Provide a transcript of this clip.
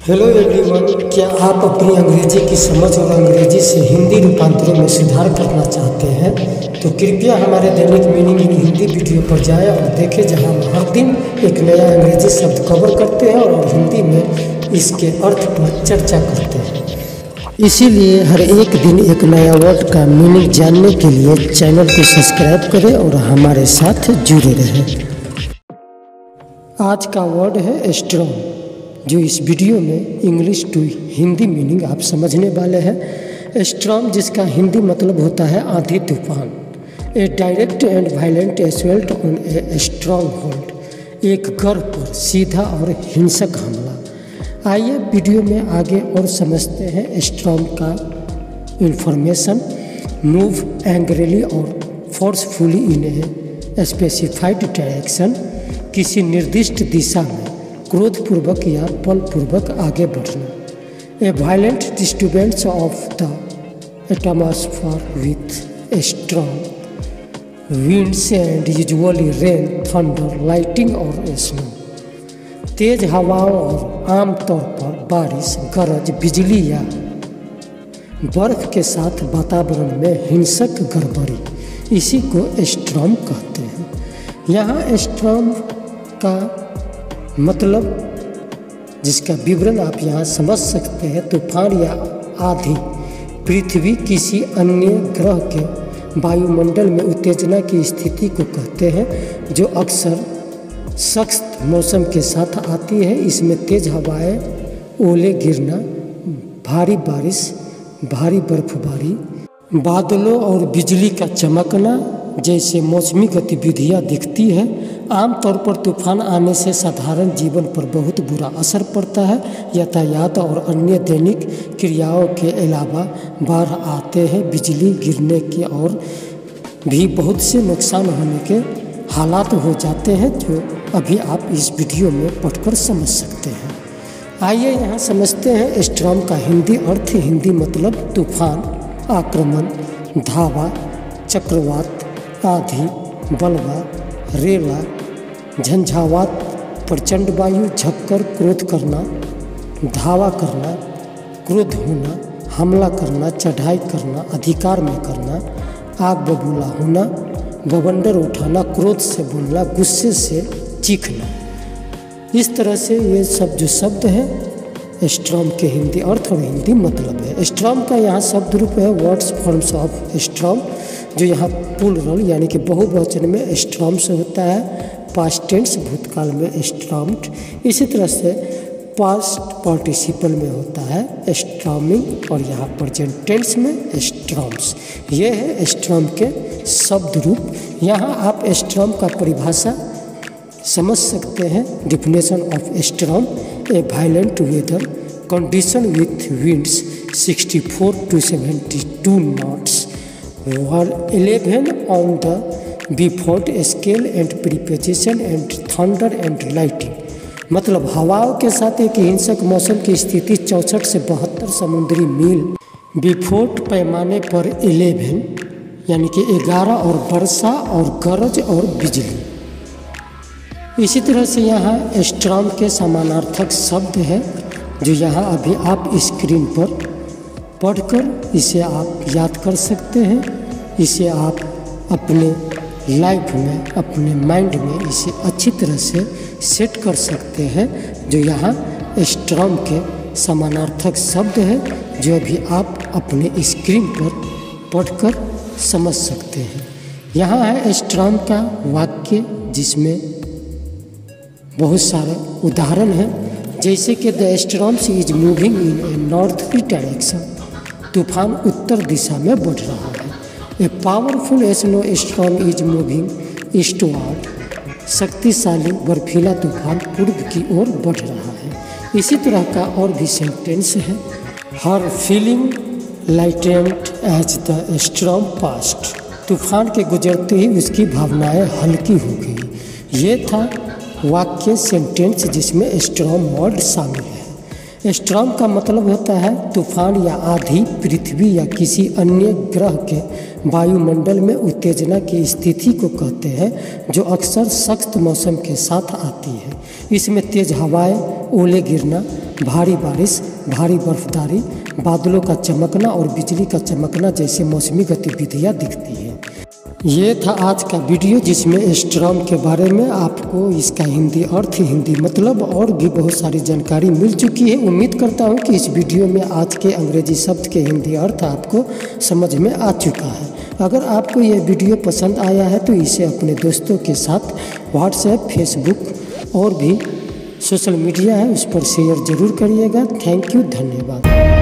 Hello everyone, क्या आप अपनी अंग्रेजी की समझ और अंग्रेजी से हिंदी रूपांतरों में सुधार करना चाहते हैं? तो कृपया हमारे दैनिक मीनिंग इन हिंदी वीडियो पर जाएं और देखें, जहां हम हर दिन एक नया अंग्रेजी शब्द कवर करते हैं और हिंदी में इसके अर्थ पर चर्चा करते हैं। इसीलिए हर एक दिन एक नया वर्ड का मीनिंग जानने के लिए चैनल को सब्सक्राइब करें और हमारे साथ जुड़े रहें। आज का वर्ड है स्ट्रॉन्ग, जो इस वीडियो में इंग्लिश टू हिंदी मीनिंग आप समझने वाले हैं। स्ट्रॉन्ग, जिसका हिंदी मतलब होता है आंधी तूफान। A direct and violent assault on a strong hold, एक गढ़ पर सीधा और हिंसक हमला। आइए वीडियो में आगे और समझते हैं स्ट्रॉन्ग का इंफॉर्मेशन। मूव एंग्रीली और forcefully in a specified direction, किसी निर्दिष्ट दिशा में क्रोधपूर्वक या बलपूर्वक आगे बढ़ना। A violent disturbance of the atmosphere with strong winds and usually rain, thunder, lighting और स्नो। तेज हवाओं और आमतौर पर बारिश, गरज, बिजली या बर्फ के साथ वातावरण में हिंसक गड़बड़ी, इसी को स्टॉर्म कहते हैं। यहाँ स्टॉर्म का मतलब, जिसका विवरण आप यहाँ समझ सकते हैं, तूफान या आंधी। पृथ्वी किसी अन्य ग्रह के वायुमंडल में उत्तेजना की स्थिति को कहते हैं, जो अक्सर सख्त मौसम के साथ आती है। इसमें तेज हवाएं, ओले गिरना, भारी बारिश, भारी बर्फबारी, बादलों और बिजली का चमकना जैसे मौसमी गतिविधियां दिखती है। आमतौर पर तूफान आने से साधारण जीवन पर बहुत बुरा असर पड़ता है। यातायात और अन्य दैनिक क्रियाओं के अलावा बाढ़ आते हैं, बिजली गिरने के और भी बहुत से नुकसान होने के हालात हो जाते हैं, जो अभी आप इस वीडियो में पढ़कर समझ सकते हैं। आइए यहाँ समझते हैं स्टॉर्म का हिंदी अर्थ। हिंदी मतलब तूफान, आक्रमण, धावा, चक्रवात, आंधी, बलवा, रेला, झंझावात, प्रचंड वायु, झक्कर, क्रोध करना, धावा करना, क्रोध होना, हमला करना, चढ़ाई करना, अधिकार में करना, आग बबूला होना, बवंडर उठाना, क्रोध से बोलना, गुस्से से चीखना। इस तरह से ये सब जो शब्द है स्टॉर्म के हिंदी अर्थ और हिंदी मतलब है। स्टॉर्म का यहाँ शब्द रूप है वर्ड्स फॉर्म्स ऑफ स्टॉर्म, जो यहाँ प्लूरल यानी कि बहुवचन में स्टॉर्म से होता है। पास्ट टेंस भूतकाल में स्टॉर्म्ड, इसी तरह से पास्ट पार्टिसिपल में होता है स्टॉर्मिंग, और यहाँ प्रेजेंट टेंस में स्टॉर्म्स। ये है स्टॉर्म के शब्द रूप। यहाँ आप स्टॉर्म का परिभाषा समझ सकते हैं। Definition of storm: a violent weather condition with winds 64 to 72 knots, 11 on the Beaufort scale and precipitation and thunder and lightning। मतलब हवाओं के साथ एक हिंसक मौसम की स्थिति 64 से 72 समुद्री मील, बीफोर्ट पैमाने पर 11 यानी कि 11, और वर्षा और गरज और बिजली। इसी तरह से यहाँ स्टॉर्म के समानार्थक शब्द है, जो यहाँ अभी आप स्क्रीन पर पढ़कर इसे आप याद कर सकते हैं। इसे आप अपने लाइफ में, अपने माइंड में इसे अच्छी तरह से सेट कर सकते हैं, जो यहाँ स्टॉर्म के समानार्थक शब्द है, जो अभी आप अपने स्क्रीन पर पढ़कर समझ सकते हैं। यहाँ है स्टॉर्म का वाक्य, जिसमें बहुत सारे उदाहरण हैं, जैसे कि the storms is moving in a northly direction, तूफान उत्तर दिशा में बढ़ रहा है। A powerful snow storm is moving eastward, शक्तिशाली बर्फीला तूफान पूर्व की ओर बढ़ रहा है। इसी तरह का और भी सेंटेंस है। हर feeling lightened as the storm passed, तूफान के गुजरते ही उसकी भावनाएं हल्की हो गई। ये था वाक्य, सेंटेंस, जिसमें स्टॉर्म वर्ड शामिल है। स्टॉर्म का मतलब होता है तूफान या आंधी। पृथ्वी या किसी अन्य ग्रह के वायुमंडल में उत्तेजना की स्थिति को कहते हैं, जो अक्सर सख्त मौसम के साथ आती है। इसमें तेज हवाएं, ओले गिरना, भारी बारिश, भारी बर्फबारी, बादलों का चमकना और बिजली का चमकना जैसे मौसमी गतिविधियाँ दिखती हैं। ये था आज का वीडियो जिसमें स्टॉर्म के बारे में आपको इसका हिंदी अर्थ, हिंदी मतलब और भी बहुत सारी जानकारी मिल चुकी है। उम्मीद करता हूँ कि इस वीडियो में आज के अंग्रेजी शब्द के हिंदी अर्थ आपको समझ में आ चुका है। अगर आपको ये वीडियो पसंद आया है तो इसे अपने दोस्तों के साथ व्हाट्सएप, फेसबुक और भी सोशल मीडिया है उस पर शेयर ज़रूर करिएगा। थैंक यू, धन्यवाद।